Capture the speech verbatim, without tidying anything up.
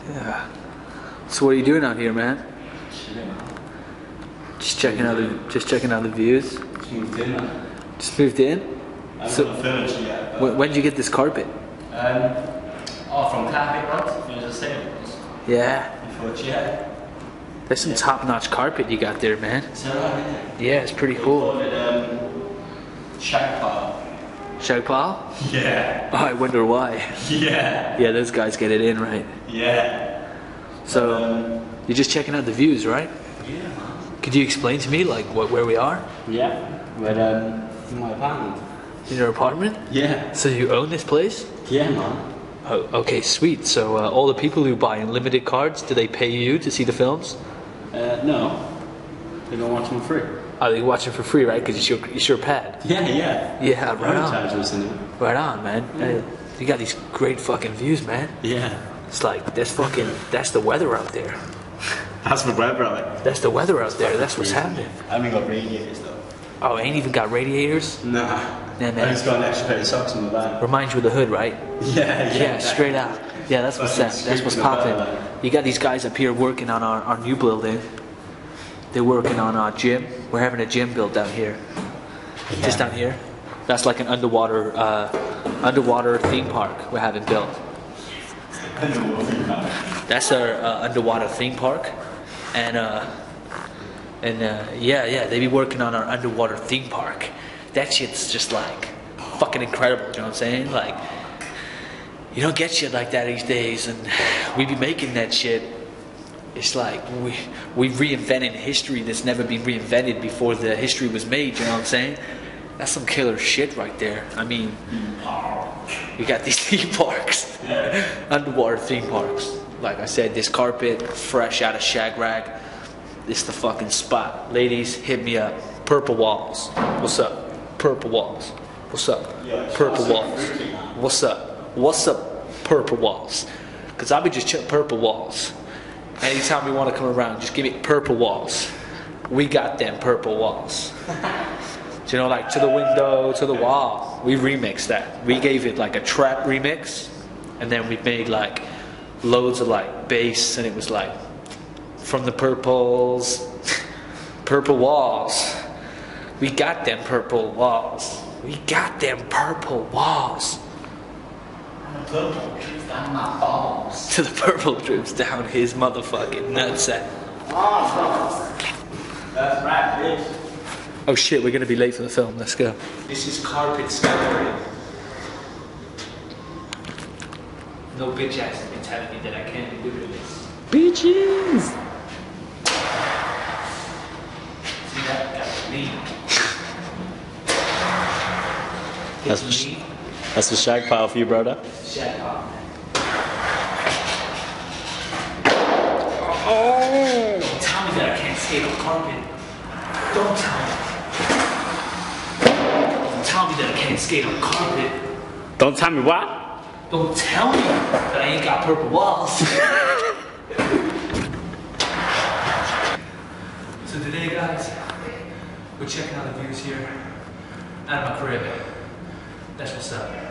Yeah. So what are you doing out here, man? Chilling, man. Just checking out the just checking out the views. Just moved in, man. Just moved in. I haven't So- got the furniture yet. When, when did you get this carpet? Um, oh, from Carpet Rods, you know, just saying it was. Yeah. Before, yeah. That's some top-notch carpet you got there, man. Is that right, isn't it? Yeah, it's pretty We cool. called it, um, Shag Pile. Shag pile? Yeah. Oh, I wonder why. Yeah. Yeah, those guys get it in, right? Yeah. So, Um, you're just checking out the views, right? yeah, man. Could you explain to me, like, what, where we are? Yeah. But, um, in my apartment. In your apartment? Yeah. So you own this place? Yeah, man. Oh, okay, sweet. So uh, all the people who buy unlimited cards, do they pay you to see the films? Uh, no. They don't watch them free. Are they watching for free, right? Because it's your, it's your pad. Yeah, yeah. Yeah, I right don't on. charge us anymore. Right on, man. Uh, you got these great fucking views, man. Yeah. It's like, that's fucking, that's the weather out there. That's my bread, brother. That's the weather out there. That's what's happening. I haven't got radiators though. Oh, ain't even got radiators? Nah. Nah, I man. just got an extra pair of socks in my bag. Reminds you of the hood, right? Yeah, yeah. Yeah, straight out. Yeah, that's what's Fucking that. That's what's scraping the popping. bed, You got these guys up here working on our, our new building. They're working on our gym. We're having a gym built down here. Just down here. That's like an underwater uh, underwater theme park we're having built. That's our uh, underwater theme park, and uh, and uh, yeah, yeah, they be working on our underwater theme park. That shit's just like fucking incredible. You know what I'm saying? Like, you don't get shit like that these days, and we be making that shit. It's like we we reinvented history that's never been reinvented before the history was made. You know what I'm saying? That's some killer shit right there. I mean, you got these theme parks, underwater theme parks. Like I said, this carpet fresh out of Shag Rag. This the fucking spot. Ladies, hit me up. Purple Walls. What's up? Purple Walls. What's up? Purple Walls. What's up? What's up? Purple Walls. Cause I'll be just ch- Purple Walls. Anytime you want to come around, just give me Purple Walls. We got them Purple Walls. You know, like to the window, to the wall. We remixed that. We gave it like a trap remix, and then we made like loads of like bass, and it was like from the purples, purple walls. We got them purple walls. We got them purple walls. Purple drips down my balls. To the purple drips down his motherfucking nutsack. That's right, bitch. Oh shit, we're gonna be late for the film. Let's go. This is carpet scouring. No bitch ass has been telling me that I can't be doing this. Bitches! See that? That's me. That's It's the, me. that's the shag pile for you, brother. Shut up. Oh! Don't tell me that I can't skate on carpet. Don't tell me. Don't tell me that I can't skate on carpet. Don't tell me what? Don't tell me that I ain't got purple walls. So today, guys, we're checking out the views here out of my crib. That's what's up.